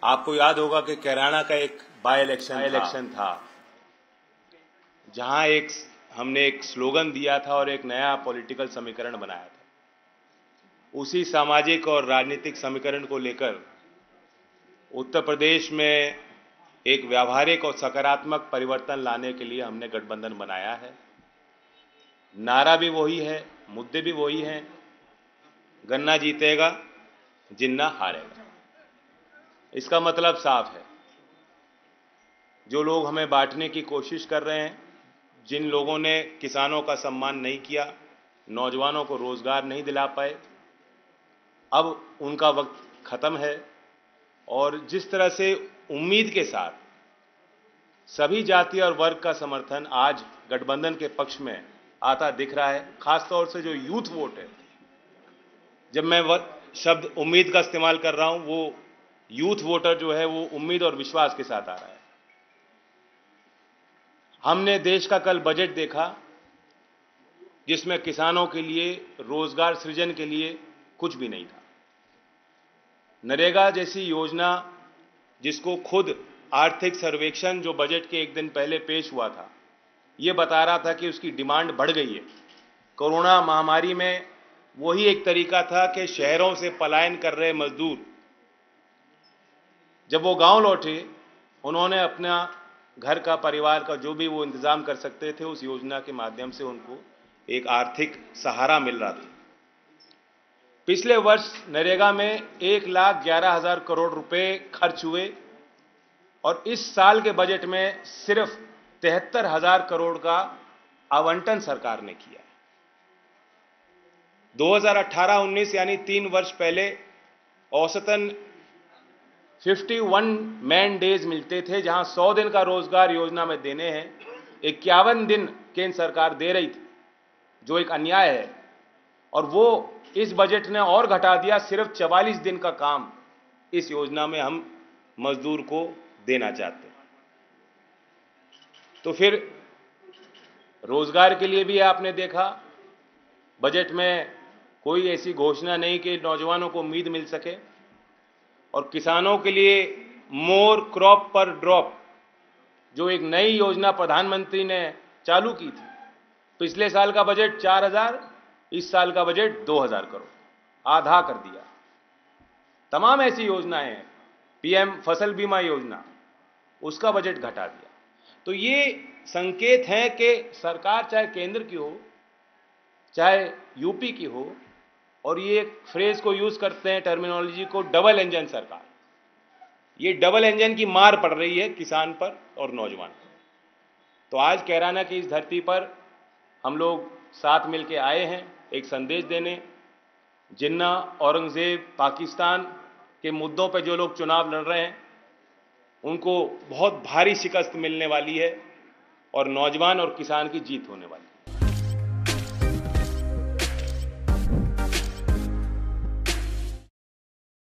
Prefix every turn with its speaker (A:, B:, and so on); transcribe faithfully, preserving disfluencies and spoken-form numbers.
A: आपको याद होगा कि कैराना का एक बाय इलेक्शन इलेक्शन था, जहां एक हमने एक स्लोगन दिया था और एक नया पॉलिटिकल समीकरण बनाया था। उसी सामाजिक और राजनीतिक समीकरण को लेकर उत्तर प्रदेश में एक व्यावहारिक और सकारात्मक परिवर्तन लाने के लिए हमने गठबंधन बनाया है। नारा भी वही है, मुद्दे भी वही हैं। गन्ना जीतेगा, जिन्ना हारेगा। इसका मतलब साफ है, जो लोग हमें बांटने की कोशिश कर रहे हैं, जिन लोगों ने किसानों का सम्मान नहीं किया, नौजवानों को रोजगार नहीं दिला पाए, अब उनका वक्त खत्म है। और जिस तरह से उम्मीद के साथ सभी जाति और वर्ग का समर्थन आज गठबंधन के पक्ष में आता दिख रहा है, खासतौर से जो यूथ वोट है, जब मैं शब्द उम्मीद का इस्तेमाल कर रहा हूं, वो यूथ वोटर जो है वो उम्मीद और विश्वास के साथ आ रहा है। हमने देश का कल बजट देखा, जिसमें किसानों के लिए, रोजगार सृजन के लिए कुछ भी नहीं था। नरेगा जैसी योजना, जिसको खुद आर्थिक सर्वेक्षण जो बजट के एक दिन पहले पेश हुआ था, ये बता रहा था कि उसकी डिमांड बढ़ गई है। कोरोना महामारी में वही एक तरीका था कि शहरों से पलायन कर रहे मजदूर जब वो गांव लौटे, उन्होंने अपना घर का, परिवार का जो भी वो इंतजाम कर सकते थे, उस योजना के माध्यम से उनको एक आर्थिक सहारा मिल रहा था। पिछले वर्ष नरेगा में एक लाख ग्यारह हजार करोड़ रुपए खर्च हुए और इस साल के बजट में सिर्फ तिहत्तर हजार करोड़ का आवंटन सरकार ने किया। दो हज़ार अठारह उन्नीस यानी तीन वर्ष पहले औसतन इक्यावन मैन डेज मिलते थे, जहां सौ दिन का रोजगार योजना में देने हैं, इक्यावन दिन केंद्र सरकार दे रही थी, जो एक अन्याय है। और वो इस बजट ने और घटा दिया, सिर्फ चवालीस दिन का काम इस योजना में हम मजदूर को देना चाहते हैं। तो फिर रोजगार के लिए भी आपने देखा, बजट में कोई ऐसी घोषणा नहीं कि नौजवानों को उम्मीद मिल सके। और किसानों के लिए मोर क्रॉप पर ड्रॉप, जो एक नई योजना प्रधानमंत्री ने चालू की थी, पिछले साल का बजट चार हजार, इस साल का बजट दो हजार करोड़, आधा कर दिया। तमाम ऐसी योजनाएं हैं, पीएम फसल बीमा योजना, उसका बजट घटा दिया। तो ये संकेत है कि सरकार चाहे केंद्र की हो, चाहे यूपी की हो, और ये एक फ्रेज को यूज करते हैं, टर्मिनोलॉजी को, डबल इंजन सरकार। ये डबल इंजन की मार पड़ रही है किसान पर और नौजवान पर। तो आज कैराना की इस धरती पर हम लोग साथ मिलकर आए हैं एक संदेश देने। जिन्ना, औरंगजेब, पाकिस्तान के मुद्दों पर जो लोग चुनाव लड़ रहे हैं, उनको बहुत भारी शिकस्त मिलने वाली है और नौजवान और किसान की जीत होने वाली है।